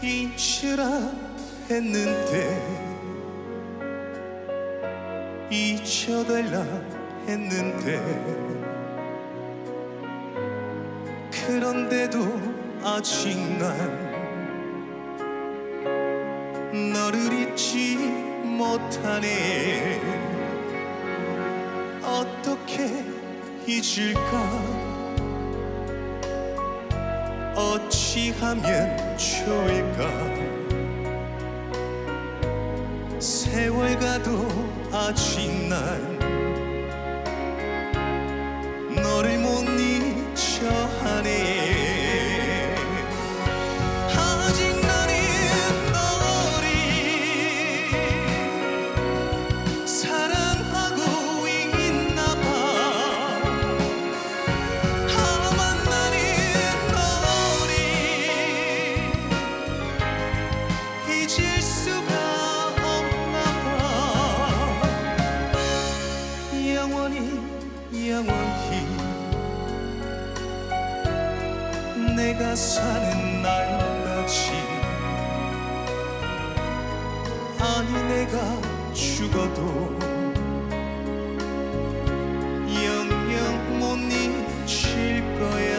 잊으라 했는데 잊혀달라 했는데 그런데도 아직 난 너를 잊지 못하네. 어떻게 잊을까? 어찌하면 좋을까? 세월 가도 아직 난 너를 못 잊어 하네. 아직 나는 너를 사랑하고 있나 봐. 아마 나는 너를 잊을 수가 없나 봐. 영원히 내가 사는 날까지, 아니 내가 죽어도 영영 못 잊을 거야.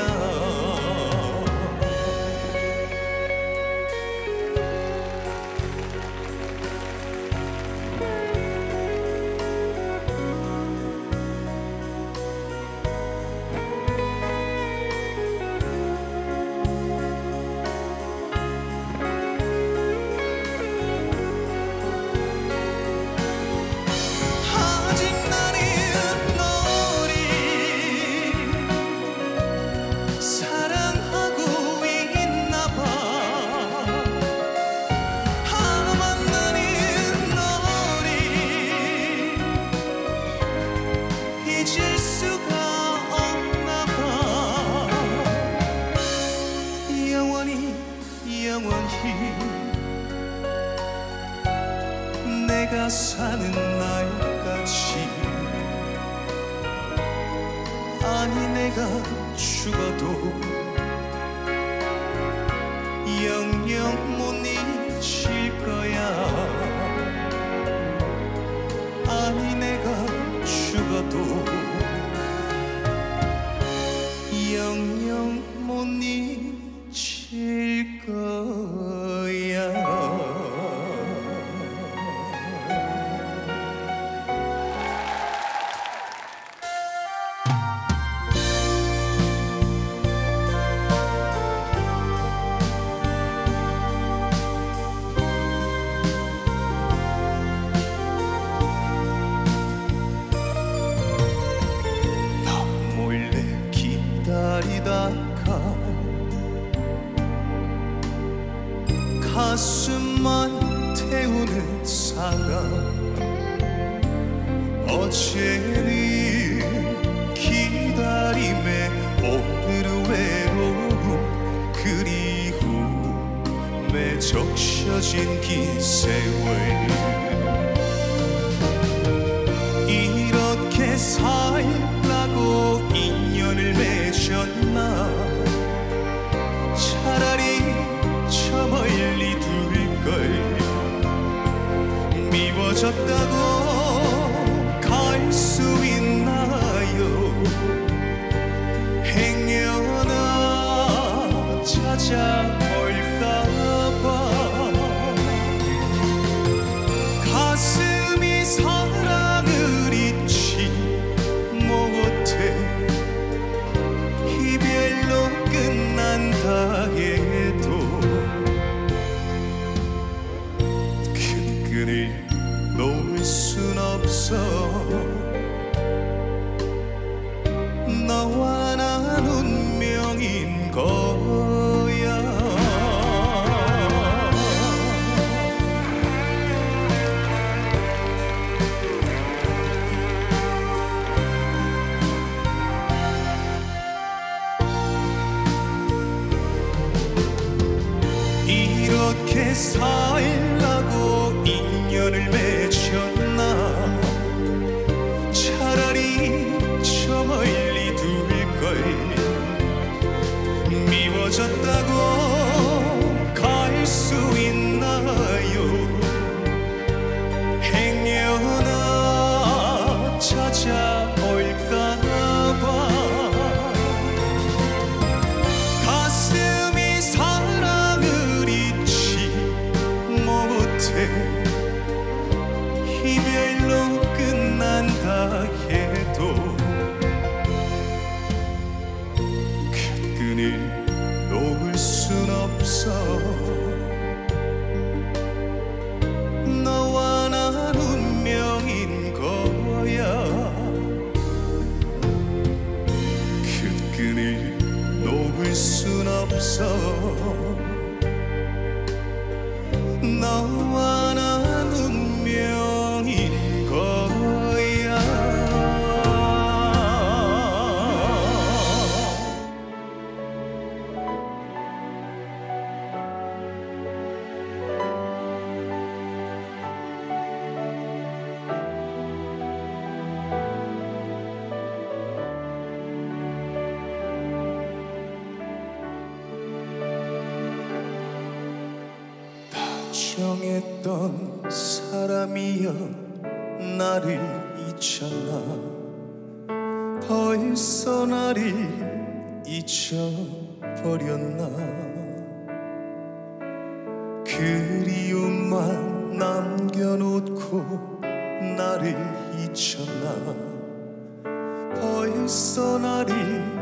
내가 사는 날까지, 아니 내가 죽어도 영영 못 잊을 거야. 아니 내가 죽어도 영영 못 잊을 거야. 가슴만 태우는 사랑, 어제는 기다림에 오늘은 외로움, 그리움에 적셔진 긴 세월. 이렇게 살라고 인연을 맺었나? 차라리 저 멀리 둘걸. 미워졌다고 갈 수 있나요? 행여나 찾아올까봐 가슴이 사랑을 잊지 못해. 이별로 끝난다 해도 끈끈을 놓을 순 없어. 너와 난 운명인 거야. 이렇게 살라고 인연을 맺었나? 차라리 저 멀리 둘걸. 미워졌다고 갈 수 끈을 놓을 순 없어. 너와 난 운명인 거야. 그 끈을 놓을 순 없어. 너와 난 운명인 거야. 정했던 사람이여 나를 잊었나. 벌써 나를 잊어버렸나. 그리움만 남겨놓고 나를 잊었나. 벌써 나를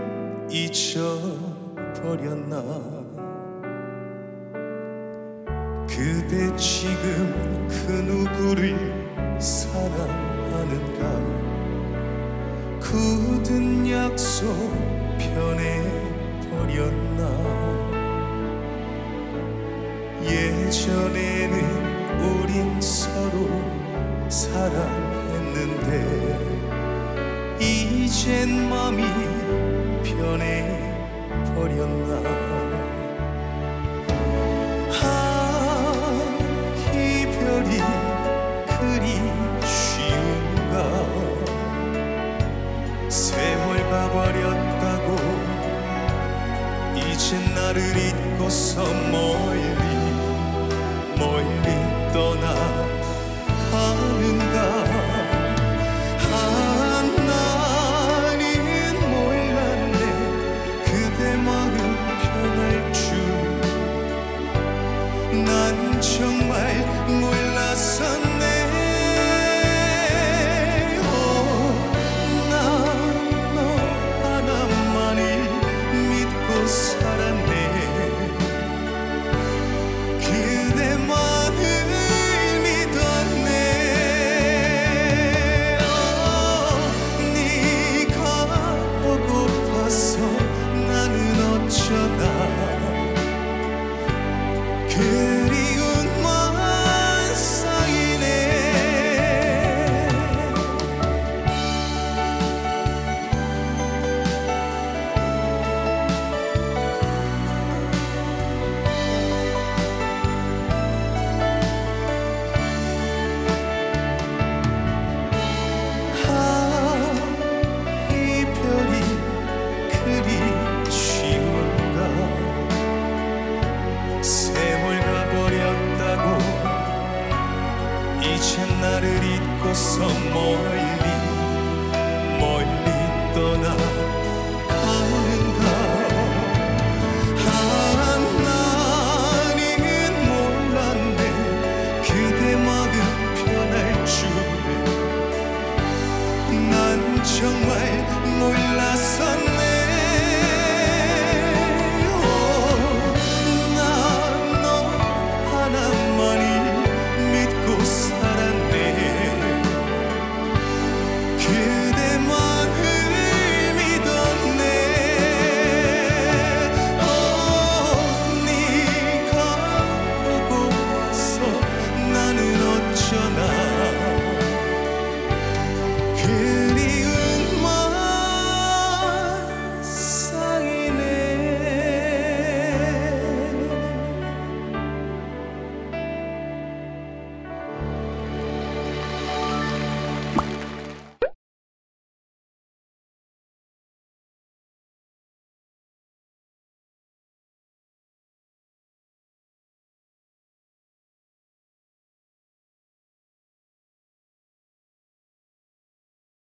잊어버렸나. 그대 지금 그 누구를 사랑하는가. 굳은 약속 변해버렸나. 예전에는 우린 서로 사랑했는데 이젠 맘이 변해버렸나. 그리 쉬운가. 세월 가버렸다고 이젠 나를 잊고서 멀리 멀리 떠나가는가. 나는 몰랐네 그대 마음 변할 줄. 난